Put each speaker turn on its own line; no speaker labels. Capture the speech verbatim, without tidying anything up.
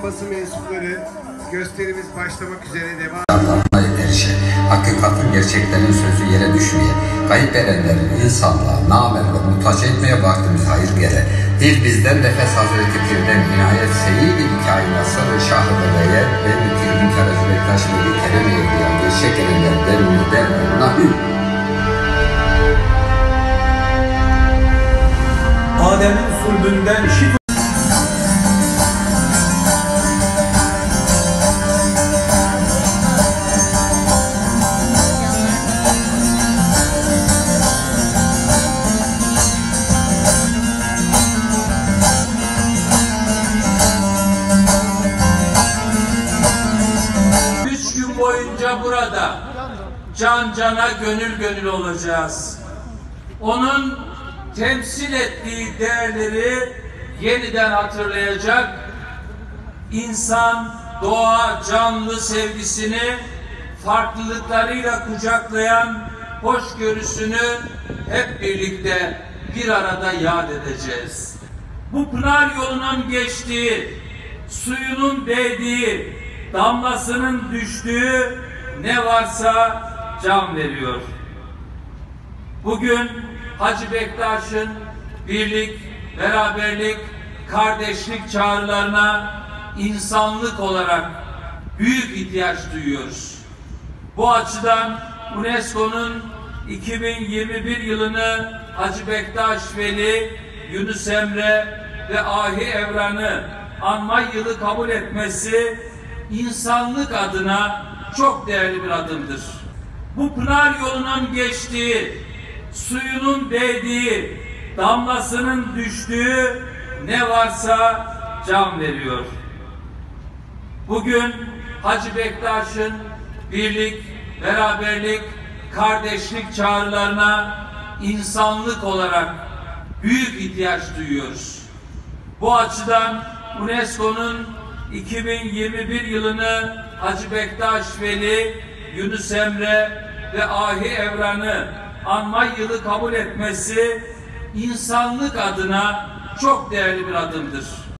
Değerli basın mensupları, gösterimiz başlamak üzere devam.
Erişe, hakikatin gerçeklerin sözü yere düşmeye, kayıp erenlerin insanlığa, namerle muhtaç etmeye vaktimiz hayır gele. Dil bizden nefes hazreti pirden inayet seyir-i kainat sarı şah-ı beleye ve mütirgin Karaca Bektaş'ı ve kerem evliya gerçek erenlerden ümiden nahü.
Adem'in sulbünden şifa
Üç gün boyunca burada can cana gönül gönül olacağız. Onun temsil ettiği değerleri yeniden hatırlayacak, insan, doğa, canlı sevgisini farklılıklarıyla kucaklayan hoşgörüsünü hep birlikte bir arada yad edeceğiz. Bu pınar yolunun geçtiği, suyunun değdiği, damlasının düştüğü ne varsa can veriyor. Bugün Hacı Bektaş'ın birlik, beraberlik, kardeşlik çağrılarına insanlık olarak büyük ihtiyaç duyuyoruz. Bu açıdan UNESCO'nun iki bin yirmi bir yılını Hacı Bektaş Veli, Yunus Emre ve Ahi Evran'ı anma yılı kabul etmesi insanlık adına çok değerli bir adımdır. Bu pınar yolunun geçtiği, suyunun değdiği, damlasının düştüğü ne varsa can veriyor. Bugün Hacı Bektaş'ın birlik, beraberlik, kardeşlik çağrılarına insanlık olarak büyük ihtiyaç duyuyoruz. Bu açıdan UNESCO'nun iki bin yirmi bir yılını Hacı Bektaş Veli, Yunus Emre ve Ahi Evran'ı anma yılı kabul etmesi insanlık adına çok değerli bir adımdır.